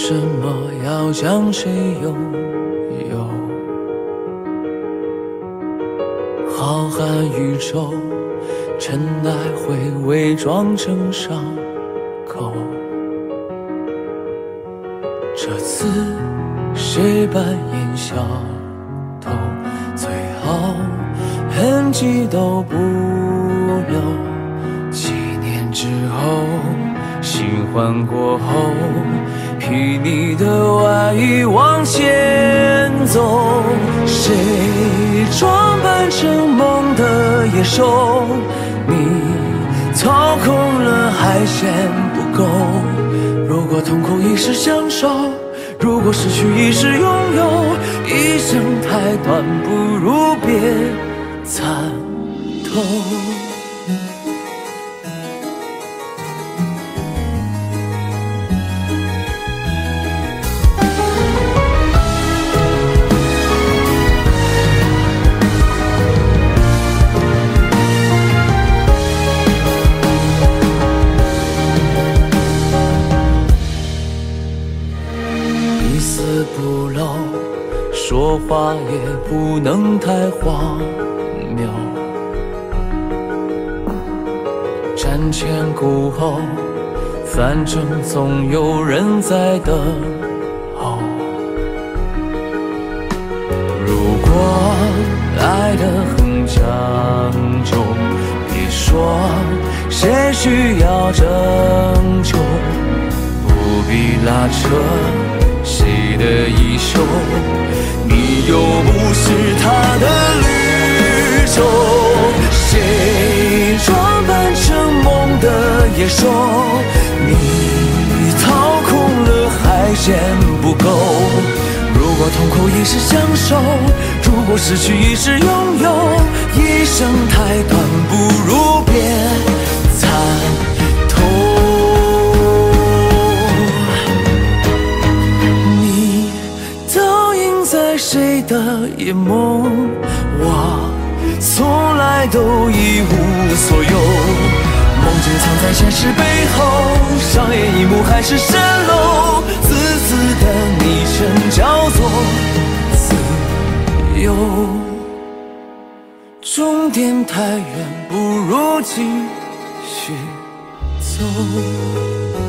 什么要将谁拥有？浩瀚宇宙，尘埃会伪装成伤口。这次谁扮演小偷？最好痕迹都不留。几年之后，新欢过后，披你的外衣往前走。谁装扮成梦的野兽？你操控了还嫌不够。如果痛苦已是享受，如果失去已是拥有，一生太短，不如别参透。不漏，说话也不能太荒谬。瞻前顾后，反正总有人在等候。如果爱得很讲究，别说谁需要拯救，不必拉扯谁的衣袖，你又不是他的绿洲。谁装扮成梦的野兽？你掏空了还嫌不够。如果痛苦已是享受，如果失去已是拥有，一生太短，不如别参透。谁的眼眸，我从来都一无所有。梦境藏在现实背后，上演一幕海市蜃楼。自私的昵称叫做自由，终点太远，不如继续走。